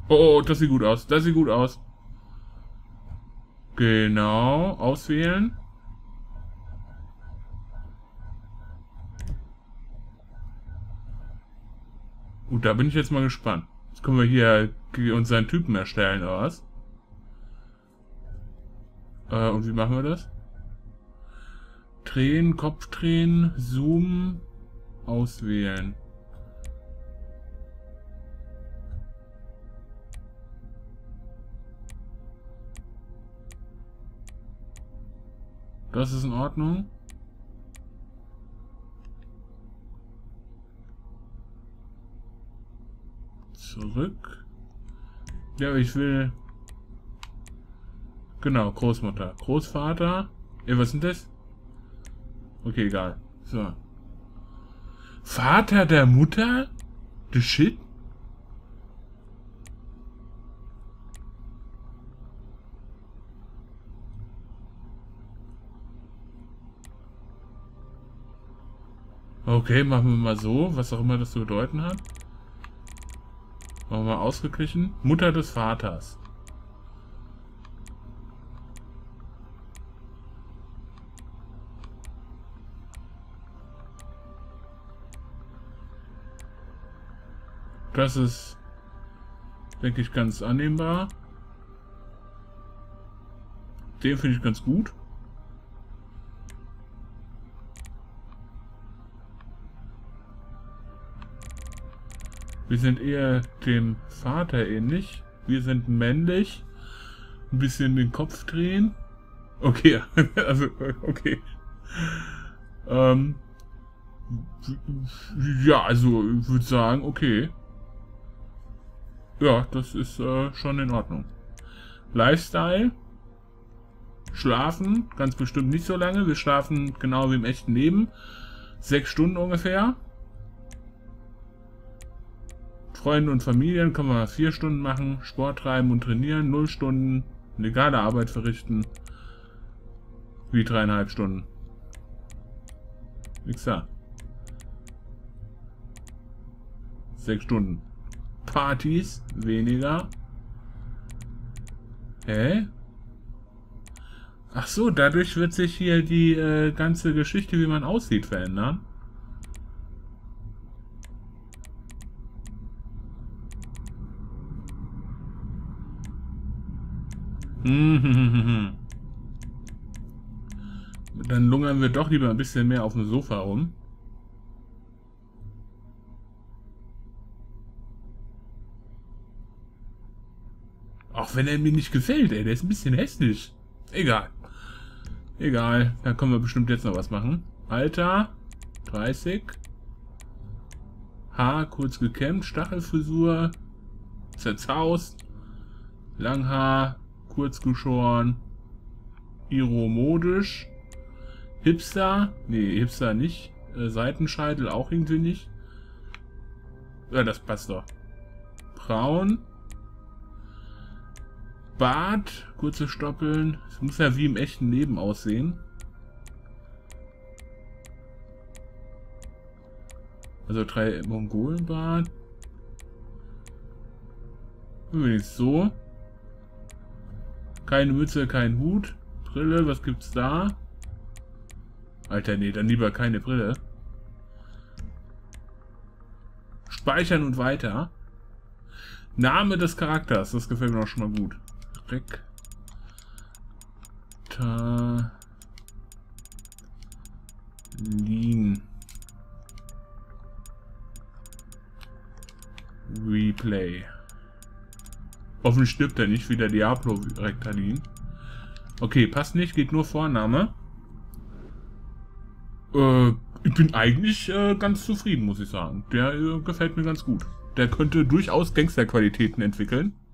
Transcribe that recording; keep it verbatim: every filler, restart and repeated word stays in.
Oh, oh, das sieht gut aus. Das sieht gut aus. Genau. Auswählen. Gut, da bin ich jetzt mal gespannt. Jetzt können wir hier unseren Typen erstellen, oder was? Äh, und wie machen wir das? Drehen, Kopf drehen, Zoom, auswählen. Das ist in Ordnung. Zurück. Ja, ich will... Genau, Großmutter. Großvater. Ja, was sind das? Okay, egal. So. Vater der Mutter? The shit? Okay, machen wir mal so, was auch immer das zu bedeuten hat. Machen wir mal ausgeglichen. Mutter des Vaters. Das ist, denke ich, ganz annehmbar. Den finde ich ganz gut. Wir sind eher dem Vater ähnlich. Wir sind männlich. Ein bisschen den Kopf drehen. Okay, also, okay. Ähm, ja, also, ich würde sagen, okay. Ja, das ist äh, schon in Ordnung. Lifestyle. Schlafen, ganz bestimmt nicht so lange. Wir schlafen genau wie im echten Leben. Sechs Stunden ungefähr. Freunde und Familien können wir vier Stunden machen. Sport treiben und trainieren. Null Stunden. Legale Arbeit verrichten. Wie dreieinhalb Stunden. Nix da. Sechs Stunden. Partys. Weniger. Hä? Ach so, dadurch wird sich hier die äh, ganze Geschichte, wie man aussieht, verändern. Dann lungern wir doch lieber ein bisschen mehr auf dem Sofa rum. Auch wenn er mir nicht gefällt, ey, der ist ein bisschen hässlich. Egal. Egal, dann können wir bestimmt jetzt noch was machen. Alter, dreißig. Haar kurz gekämmt, Stachelfrisur, zerzaust. Langhaar, kurz geschoren. Iromodisch. Hipster, nee, Hipster nicht. Äh, Seitenscheitel auch irgendwie nicht. Ja, das passt doch. Braun. Bart, kurze Stoppeln. Es muss ja wie im echten Leben aussehen. Also drei Mongolenbart. Übrigens so. Keine Mütze, kein Hut. Brille, was gibt's da? Alter, nee, dann lieber keine Brille. Speichern und weiter. Name des Charakters, das gefällt mir auch schon mal gut. Rektalin. Replay. Hoffentlich stirbt er nicht, wie der Diablo Rektalin. Okay, passt nicht, geht nur Vorname. Äh, ich bin eigentlich äh, ganz zufrieden, muss ich sagen. Der äh, gefällt mir ganz gut. Der könnte durchaus Gangsterqualitäten entwickeln.